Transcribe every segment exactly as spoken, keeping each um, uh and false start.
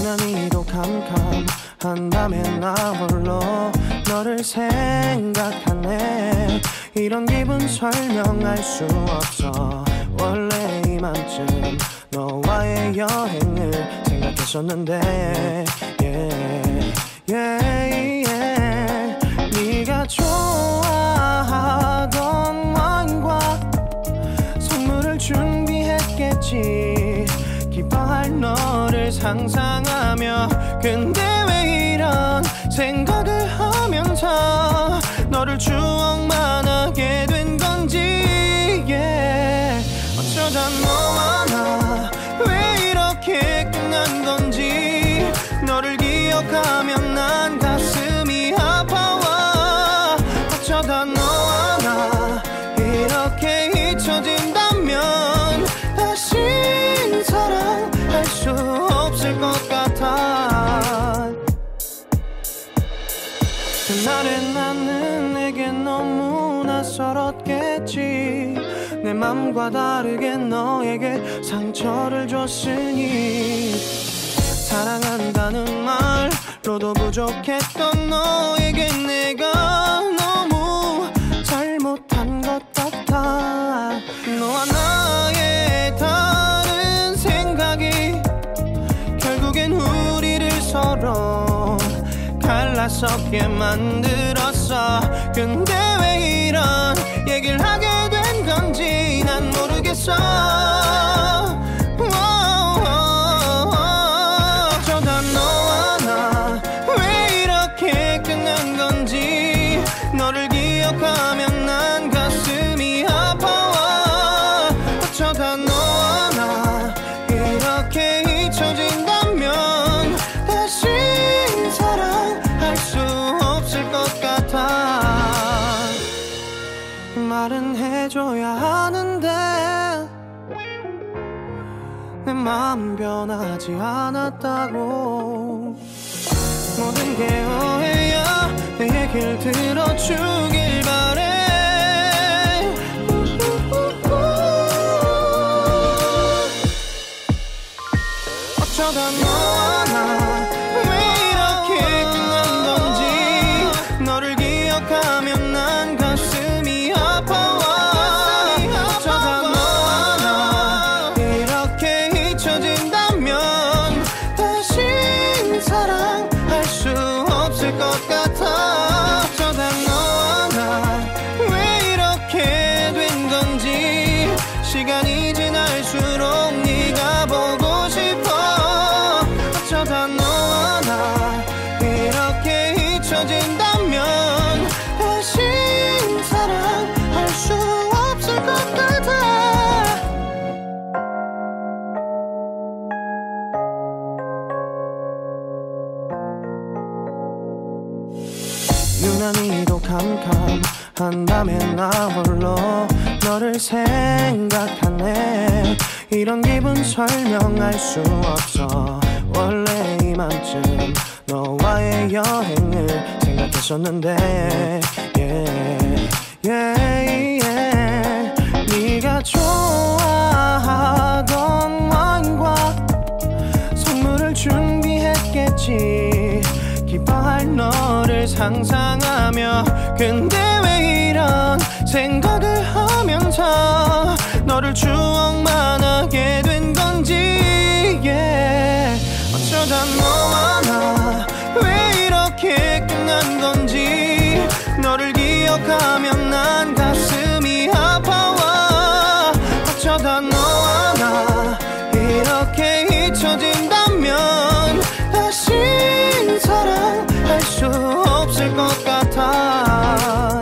유난히도 캄캄한 밤에 나 홀로 너를 생각하네. 이런 기분 설명할 수 없어. 원래 이맘쯤 너와의 여행을 생각했었는데 yeah, yeah, yeah. 네가 좋아하던 와인과 선물을 준비했겠지. 기뻐할 너를 상상하며. 근데 왜 이런 생각을 하면서 너를 추억만 하게 된 건지 yeah. 어쩌다 너와 나 왜 이렇게 끝난 건지. 너를 기억하면 난 가슴이 아파와. 어쩌다 너와 나 이렇게 잊혀진다면 다신 사랑할 수 없을 것 같아. 그날의 나는 내게 너무 낯설었겠지. 내 맘과 다르게 너에게 상처를 줬으니. 사랑한다는 말로도 부족했던 너에게 내가 너무 잘못한 것 같아. 너와 나의 다른 생각이 결국엔 우리를 서로 갈라서게 만들었어. 근데 왜 이런 얘기를 하게 된 건지 난 모르겠어. 어쩌다 너와 나 왜 이렇게 끝난 건지. 너를 기억하면 난 가슴이 아파와. 어쩌다 너와 나 이렇게 잊혀진다면 다시 사랑할 수 없을 것 같아. 말은 해줘야 하는데 내 마음 변하지 않았다고. 모든 게 오해야. 내 얘길 들어주길 바래. 어쩌다 너와 나 왜 이렇게 끝난 건지. 너를 기억하면 난 가슴이 아파와. 어쩌다 너와 나 이렇게 잊혀진다면 다시 사랑할 수 없을 것 같아. 어쩌다 너와 나 왜 이렇게 된 건지. 시간이 지날수록 네가 보고 싶어. 어쩌다 너와 나 이렇게 잊혀진다면 다시 사랑할 수 없을 것 같아. 유난히도 캄캄한 밤에 나 홀로 너를 생각하네. 이런 기분 설명할 수 없어. 원래 이맘쯤 너와의 여행을 생각했었는데 yeah, yeah, yeah. 네가 좋아하던 와인과 선물을 준비했겠지. 기뻐할 너를 상상하며. 근데 왜 이런 생각을 하면서 너를 추억만 하게 된 건지 yeah. 어쩌다 너와 나 왜 이렇게 끝난 건지. 너를 기억하면 난 가슴이 아파와. 어쩌다 너와 나 이렇게 잊혀진다면 다시 사랑할 수 없을 것 같아.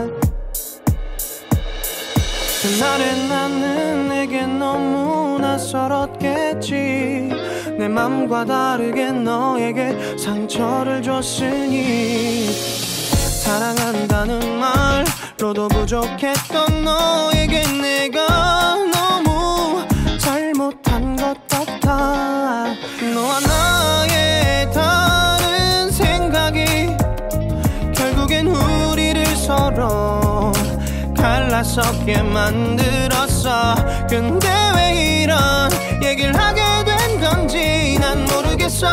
그날의 나는 내게 너무 낯설었겠지. 내 맘과 다르게 너에게 상처를 줬으니. 사랑한다는 말로도 부족했던 너에게 내가 너무 잘못한 것 같아. 너와 나의 다른 생각이 결국엔 우리를 서로 갈라서게 만들었어. 근데 왜 이런 얘기를 하게 된 건지 난 모르겠어. 모르겠어.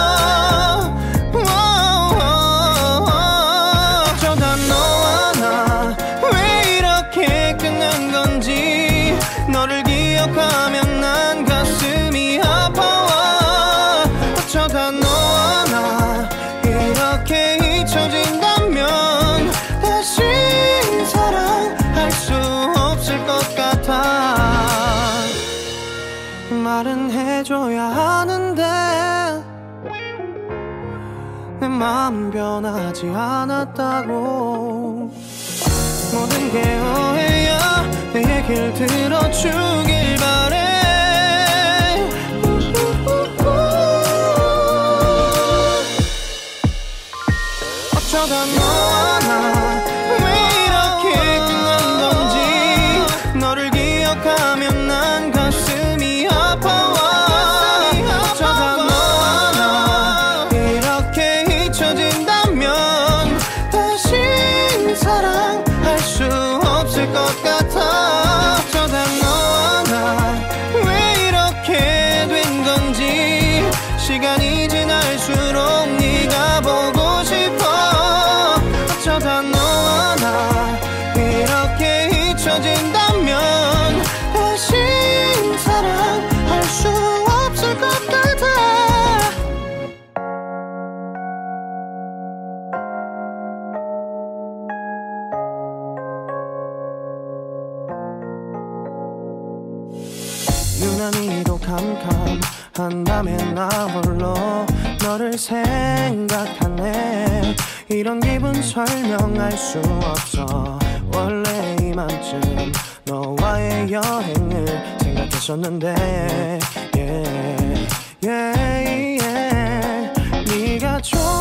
어쩌다 너와 나 왜 이렇게 끝난 건지. 너를 기억하면 난 가슴이 아파와. 어쩌다 너와 나 이렇게 잊혀진다면 다시 사랑할 수 없을 것 같아. 말은 해줘야 하는데 내 마음 변하지 않았다고. 모든 게 오해야. 내 얘길 들어주길 바래. 어쩌다 너와 나 왜 이렇게 끝난 건지. 너를 기억하면 난 가슴이 아파와. 어쩌다 너와 나 이렇게 잊혀진다면 다시 사랑할 수 없을 것 같아. 어쩌다 너와 나 왜 이렇게 된 건지. 시간이 지날수록 네가 보고 싶어. 어쩌다 너와 나 이렇게 잊혀진다면 다시 사랑할 수 없을 것 같아. 유난히도 캄캄한 밤에 나 홀로 너를 생각하네. 이런 기분 설명할 수 없어. 원래 이맘쯤 너와의 여행을 생각했었는데 yeah, yeah, yeah. 네가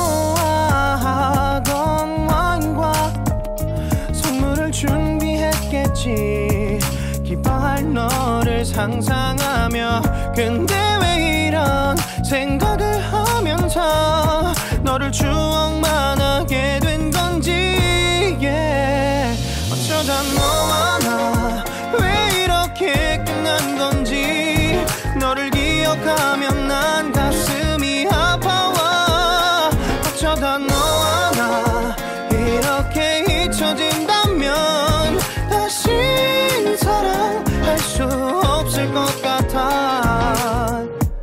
좋아하던 와인과 선물을 준비했겠지. 기뻐할 너를 상상하며. 근데 왜 이런 생각을 하면서 너를 추억만 하게 된 건지. yeah. 어쩌다 너와 나 왜 이렇게 끝난 건지. 너를 기억하면 난 가슴이 아파와. 어쩌다 너와 나 이렇게 잊혀진다면 다시 사랑할 수 없을 것 같아.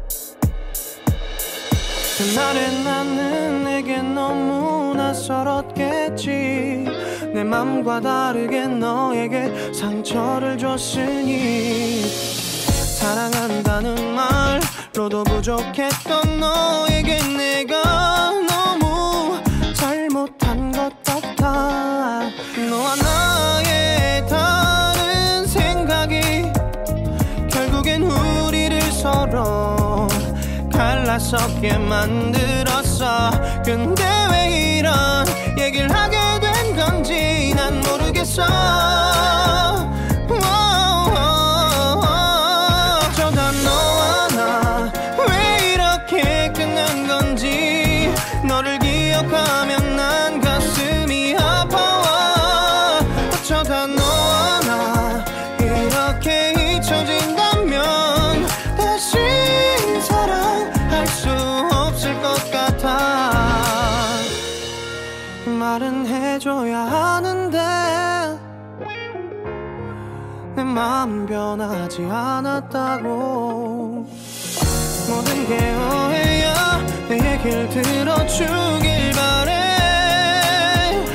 그날의 나는 내게 너무 낯설었겠지. 내 맘과 다르게 너에게 상처를 줬으니. 사랑한다는 말로도 부족했던 너에게 내가 너무 잘못한 것 같아. 너와 나의 다른 생각이 결국엔 우리를 서로 갈라서게 만들었어. 근데 왜 이런 얘기를 하게 된 건지 난 모르겠어. 어쩌다 너와 나 왜 이렇게 끝난 건지. 너를 기억하면 난 가슴이 아파와. 어쩌다 너와 나 이렇게 잊혀진다면 다시 사랑할 수 없을 것 같아. 말은 해줘야 하는데 내 마음 변하지 않았다고. 모든 게 오해야. 내 얘길 들어주길 바래.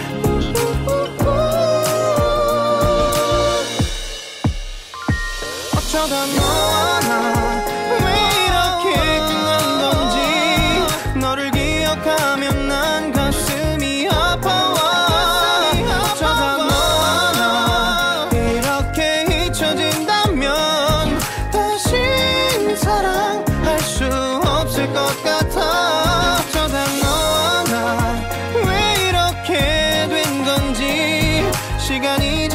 어쩌다 너와 나 왜 이렇게 끝난 건지. 너를 기억하면 난 가슴이 아파와. 어쩌다 너와 나 이렇게 잊혀진다면 다시 사랑할 수 없을 것 같아. 어쩌다 너와 나 왜 이렇게 된 건지. 시간이